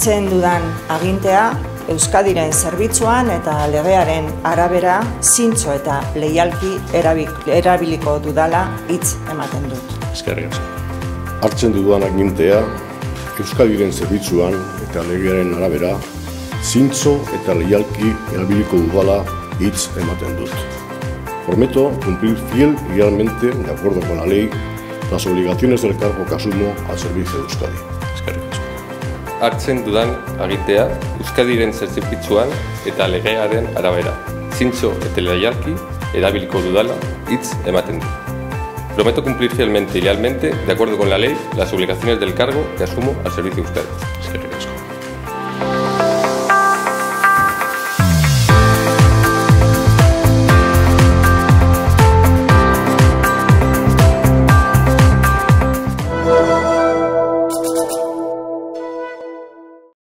Hartzen dudan agintea, Euskadiren zerbitzuan eta legearen arabera zintzo eta leialki erabiliko dudala hitz ematen dut. Eskerrik asko. Hartzen dudan agintea, Euskadiren zerbitzuan eta legearen arabera zintzo eta leialki erabiliko dudala hitz ematen dut. Prometo cumplir fiel y lealmente, de acuerdo con la ley, las obligaciones del cargo que asumo al servicio de Euskadi. Eskerrik asko. Hartzen dudan agintea, Euskadiren zerbitzuan eta legearen arabera, zintzo eta leialki erabiliko dudala hitz ematen dut. Prometo cumplir fielmente y lealmente, de acuerdo con la ley, las obligaciones del cargo que asumo al servicio de Euskadi. Eskerrik asko.